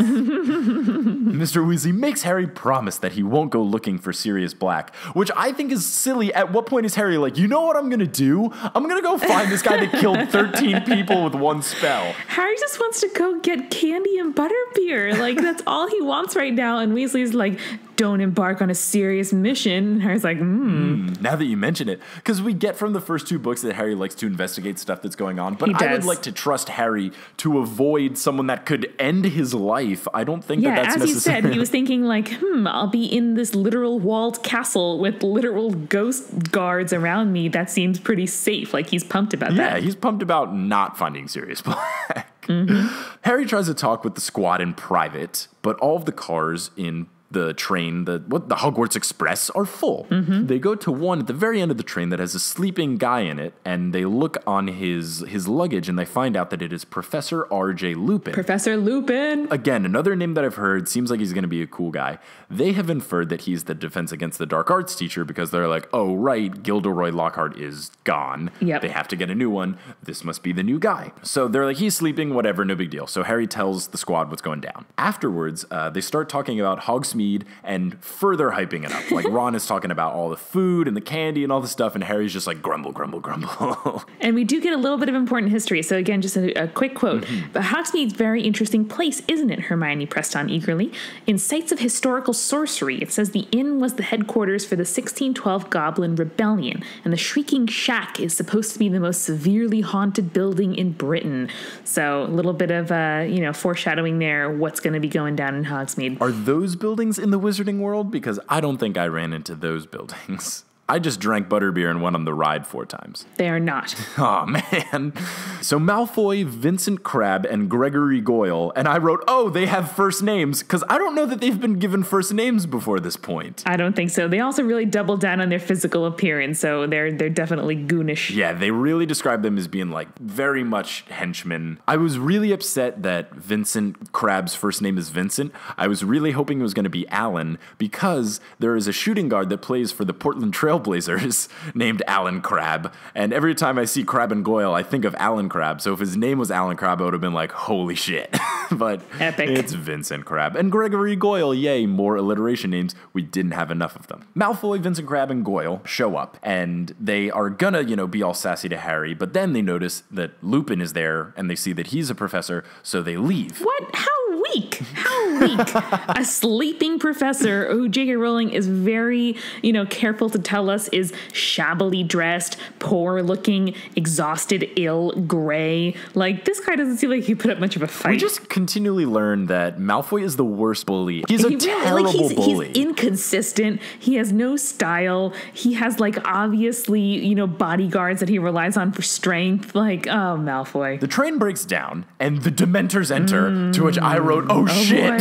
Mister Weasley makes Harry promise that he won't go looking for Sirius Black, which I think is silly. At what point is Harry like, you know what I'm going to do? I'm going to go find this guy that killed thirteen people with one spell. Harry just wants to go get candy and butterbeer. Like, that's all he wants right now. And Weasley's like, don't embark on a serious mission. And Harry's like, hmm. Mm, now that you mention it, because we get from the first two books that Harry likes to investigate stuff that's going on, but I would like to trust Harry to avoid someone that could end his life. I don't think yeah, that that's as necessary. you said, he was thinking like, hmm, I'll be in this literal walled castle with literal ghost guards around me. That seems pretty safe. Like, he's pumped about yeah, that. Yeah, he's pumped about not finding Sirius Black. Mm-hmm. Harry tries to talk with the squad in private, but all of the cars in the train, the what the Hogwarts Express, are full. Mm-hmm. They go to one at the very end of the train that has a sleeping guy in it, and they look on his his luggage, and they find out that it is Professor R J Lupin. Professor Lupin! Again, another name that I've heard. Seems like he's going to be a cool guy. They have inferred that he's the Defense Against the Dark Arts teacher because they're like, oh, right, Gilderoy Lockhart is gone. Yep. They have to get a new one. This must be the new guy. So they're like, he's sleeping, whatever, no big deal. So Harry tells the squad what's going down. Afterwards, uh, they start talking about Hogsmeade and further hyping it up. Like, Ron is talking about all the food and the candy and all the stuff, and Harry's just like, grumble, grumble, grumble. And we do get a little bit of important history. So again, just a, a quick quote. Mm-hmm. But Hogsmeade's very interesting place, isn't it? Hermione pressed on eagerly. In sites of historical sorcery, it says the inn was the headquarters for the sixteen twelve Goblin Rebellion, and the Shrieking Shack is supposed to be the most severely haunted building in Britain. So a little bit of, uh, you know, foreshadowing there, what's going to be going down in Hogsmeade. Are those buildings in the Wizarding World? Because I don't think I ran into those buildings. I just drank butterbeer and went on the ride four times. They are not. Oh, man. So Malfoy, Vincent Crabbe, and Gregory Goyle, and I wrote, oh, they have first names, because I don't know that they've been given first names before this point. I don't think so. They also really doubled down on their physical appearance, so they're they're definitely goonish. Yeah, they really describe them as being, like, very much henchmen. I was really upset that Vincent Crabbe's first name is Vincent. I was really hoping it was going to be Alan, because there is a shooting guard that plays for the Portland Trail Blazers named Alan Crabbe, and every time I see Crabbe and Goyle, I think of Alan Crabbe. So if his name was Alan Crabbe, I would have been like, holy shit. But epic. It's Vincent Crabbe and Gregory Goyle. Yay, more alliteration names. We didn't have enough of them. Malfoy, Vincent Crabbe, and Goyle show up, and they are gonna, you know, be all sassy to Harry, but then they notice that Lupin is there, and they see that he's a professor, so they leave. What? How weak? How weak? A sleeping professor who J K Rowling is very, you know, careful to tell us is shabbily dressed, poor looking, exhausted, ill, gray. Like, this guy doesn't seem like he put up much of a fight. We just continually learn that Malfoy is the worst bully. He's a he, terrible like he's, bully. He's inconsistent. He has no style. He has, like, obviously, you know, bodyguards that he relies on for strength. Like, oh, Malfoy. The train breaks down, and the Dementors enter, mm. to which I wrote, oh, oh shit.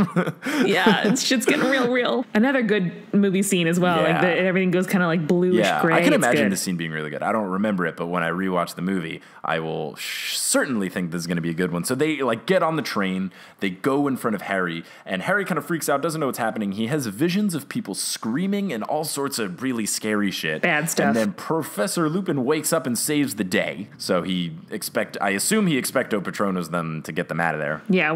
Yeah, shit's getting real, real. Another good movie scene as well. Yeah. Like, the, everything goes kind of like bluish yeah, gray. I can It's imagine good. the scene being really good. I don't remember it, but when I rewatch the movie, I will sh- certainly think this is going to be a good one. So they like get on the train, they go in front of Harry, and Harry kind of freaks out, doesn't know what's happening. He has visions of people screaming and all sorts of really scary shit. Bad stuff. And then Professor Lupin wakes up and saves the day. So he expect, I assume he expecto Patronos them to get them out of there. Yeah, we're not sure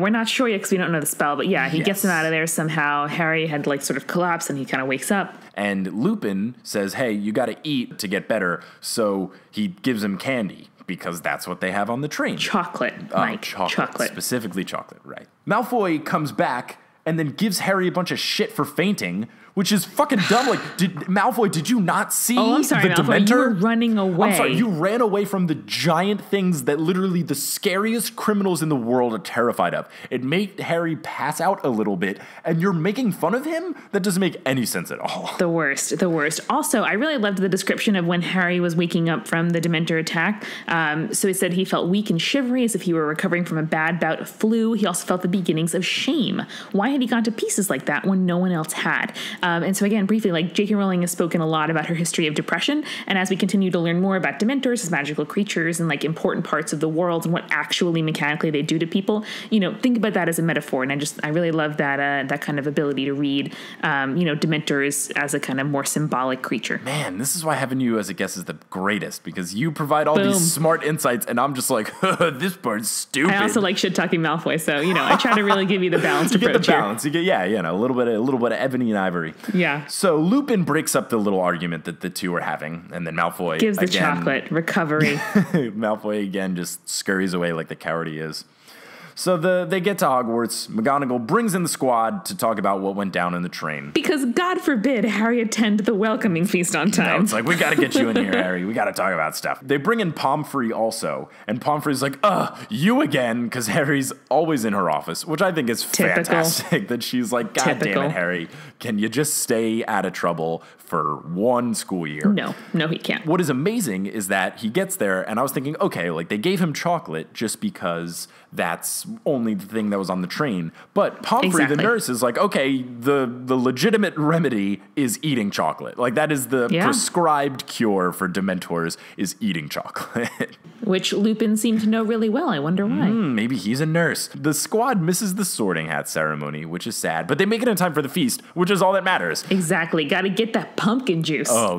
sure yet because we don't know the spell, but yeah, he Yes. gets him out of there somehow. Harry had like sort of collapsed and he kind of wakes up. And Lupin says, hey, you got to eat to get better. So he gives him candy because that's what they have on the train. Chocolate, Oh, Mike. chocolate. Chocolate. Specifically chocolate, right. Malfoy comes back and then gives Harry a bunch of shit for fainting, which is fucking dumb. Like, did Malfoy, did you not see Oh, I'm sorry, the Malfoy. Dementor? You were running away. I'm sorry, you ran away from the giant things that literally the scariest criminals in the world are terrified of. It made Harry pass out a little bit, and you're making fun of him? That doesn't make any sense at all. The worst, the worst. Also, I really loved the description of when Harry was waking up from the Dementor attack. Um, so he said he felt weak and shivery as if he were recovering from a bad bout of flu. He also felt the beginnings of shame. Why had he gone to pieces like that when no one else had? Um, and so again, briefly, like J K Rowling has spoken a lot about her history of depression. And as we continue to learn more about Dementors as magical creatures and like important parts of the world and what actually mechanically they do to people, you know, think about that as a metaphor. And I just, I really love that, uh, that kind of ability to read, um, you know, Dementors as a kind of more symbolic creature. Man, this is why having you as a guest is the greatest, because you provide all Boom. these smart insights, and I'm just like, this part's stupid. I also like shit talking Malfoy, so you know I try to really give you the balanced you get approach the balance. You get yeah, you know, a little bit, of, a little bit of ebony and ivory. Yeah. So Lupin breaks up the little argument that the two are having, and then Malfoy Gives the again, chocolate recovery. Malfoy again just scurries away like the coward he is. So the they get to Hogwarts. McGonagall brings in the squad to talk about what went down in the train. Because God forbid Harry attend the welcoming feast on time. No, it's like, we got to get you in here, Harry. We got to talk about stuff. They bring in Pomfrey also, and Pomfrey's like, uh, you again, because Harry's always in her office, which I think is Typical. fantastic, that she's like, God Typical. damn it, Harry, can you just stay out of trouble for one school year? No, no, he can't. What is amazing is that he gets there, and I was thinking, okay, like they gave him chocolate just because that's only the thing that was on the train. But Pomfrey, Exactly. the nurse, is like, okay, the, the legitimate remedy is eating chocolate. Like that is the Yeah. prescribed cure for Dementors is eating chocolate. Which Lupin seemed to know really well. I wonder why. Hmm, maybe he's a nurse. The squad misses the sorting hat ceremony, which is sad, but they make it in time for the feast, which is all that matters. Exactly. Got to get that pumpkin juice. Oh,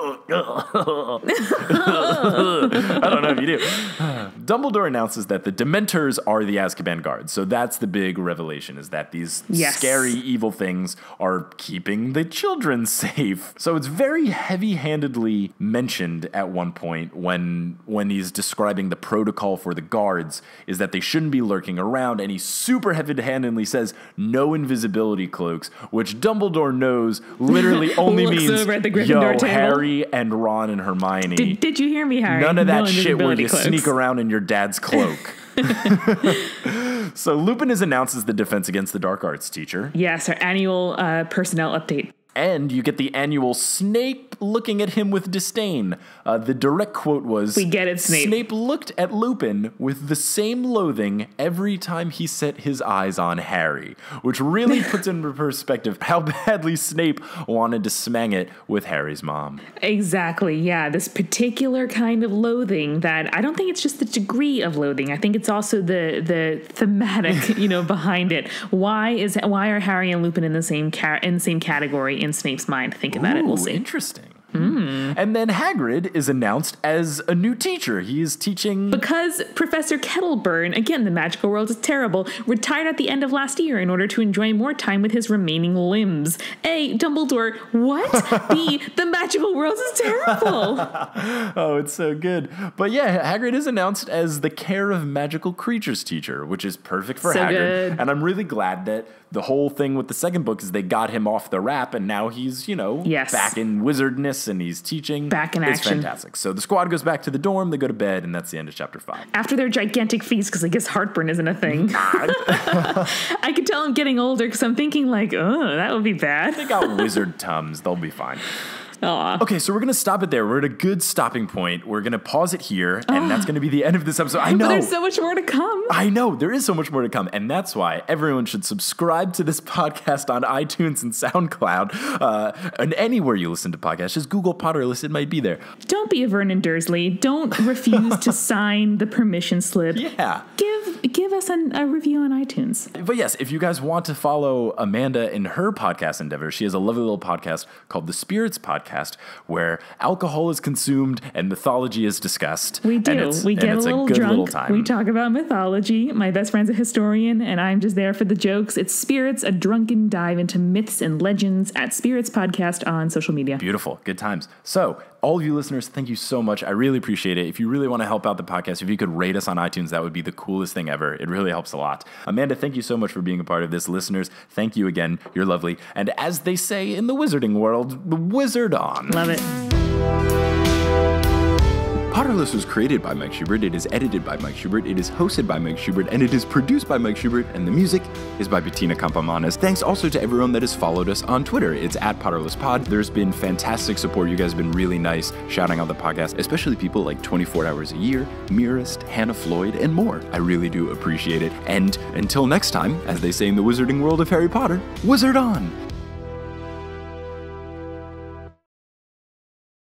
I don't know if you do. Dumbledore announces that the Dementors are the Azkaban guards. So that's the big revelation, is that these Yes. scary, evil things are keeping the children safe. So it's very heavy-handedly mentioned at one point when, when he's describing the protocol for the guards, is that they shouldn't be lurking around. And he super heavy-handedly says, no invisibility cloaks, which Dumbledore knows literally only Looks means, over at the Gryffindor yo, table. Harry and Ron and Hermione. Did, did you hear me, Harry? None of that No shit where invisibility you cloaks. sneak around in your dad's cloak. So Lupin is announced as the Defense Against the Dark Arts teacher. Yes, our annual uh, personnel update. And you get the annual Snape looking at him with disdain. Uh, the direct quote was, We get it, Snape. Snape looked at Lupin with the same loathing every time he set his eyes on Harry, which really puts into perspective how badly Snape wanted to smang it with Harry's mom. Exactly. Yeah. This particular kind of loathing that I don't think it's just the degree of loathing. I think it's also the the thematic, you know, behind it. Why is why are Harry and Lupin in the same ca- in the same category in Snape's mind? Think about it. We'll Ooh, see. Interesting. Mm. And then Hagrid is announced as a new teacher. He is teaching... Because Professor Kettleburn, again, the magical world is terrible, retired at the end of last year in order to enjoy more time with his remaining limbs. A, Dumbledore, what? B, the magical world is terrible. Oh, it's so good. But yeah, Hagrid is announced as the Care of Magical Creatures teacher, which is perfect for So Hagrid. good. And I'm really glad that the whole thing with the second book is they got him off the rap, and now he's, you know, Yes. back in wizardness and he's teaching. Back in it's action. fantastic. So the squad goes back to the dorm, they go to bed, and that's the end of chapter five. After their gigantic feast, because I guess heartburn isn't a thing. I can tell I'm getting older because I'm thinking like, oh, that would be bad. They got wizard tums. They'll be fine. Aw. Okay, so we're going to stop it there. We're at a good stopping point. We're going to pause it here, and that's going to be the end of this episode. I know. But there's so much more to come. I know. There is so much more to come, and that's why everyone should subscribe to this podcast on iTunes and SoundCloud, uh, and anywhere you listen to podcasts. Just Google Potterless. It might be there. Don't be a Vernon Dursley. Don't refuse to sign the permission slip. Yeah. Give give us an, a review on iTunes. But yes, if you guys want to follow Amanda in her podcast endeavor, she has a lovely little podcast called The Spirits Podcast. podcast where alcohol is consumed and mythology is discussed. We do. And it's, we get and a it's little a good drunk. Little time. We talk about mythology. My best friend's a historian, and I'm just there for the jokes. It's Spirits, a drunken dive into myths and legends at Spirits Podcast on social media. Beautiful. Good times. So, all of you listeners, thank you so much. I really appreciate it. If you really want to help out the podcast, if you could rate us on iTunes, that would be the coolest thing ever. It really helps a lot. Amanda, thank you so much for being a part of this. Listeners, thank you again. You're lovely. And as they say in the wizarding world, wizard on. Love it. Potterless was created by Mike Schubert, it is edited by Mike Schubert, it is hosted by Mike Schubert, and it is produced by Mike Schubert, and the music is by Bettina Campamanes. Thanks also to everyone that has followed us on Twitter. It's at PotterlessPod. There's been fantastic support. You guys have been really nice shouting out the podcast, especially people like twenty-four Hours a Year, Mirist, Hannah Floyd, and more. I really do appreciate it. And until next time, as they say in the wizarding world of Harry Potter, wizard on!